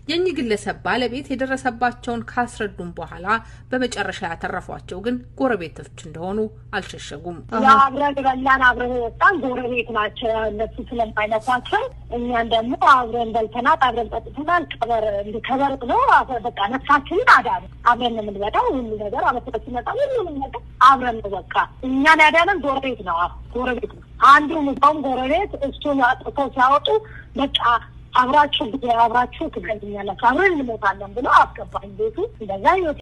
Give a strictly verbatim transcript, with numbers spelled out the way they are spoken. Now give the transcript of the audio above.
የኚህ ግለሰብ ባለቤት የደረሰባቸውን ካስረዱም በኋላ በመጨረሻ ያተረፏቸው ግን ጎረቤቶች እንደሆኑ አልሸሸጉም። ያብረን በላን አብረን ወጣን ጎረቤት ናቸው እነሱ ስለማይነኳቸው እኛን ደግሞ አብረን በልተና አብረን ጠጥተናል ቀበር እንድከበር ነው በቃ ነፍሳችንን አዳሩ አብረን ነው የምንበላው ሁሉ ነገር አመጣጥ ሲመጣ ምንም ነገር አብረን ነው በቃ እኛን ያዳነን ጎረቤት ነው ጎረቤት አንዱ ሙታም ጎረቤት እሱን አጥተው ሲያወጡ በቃ አብራችሁ አብራችሁ ትገኛላችሁ አብረን እንሞታለን ብሎ አስገባኝ ቤቱ እንደዛ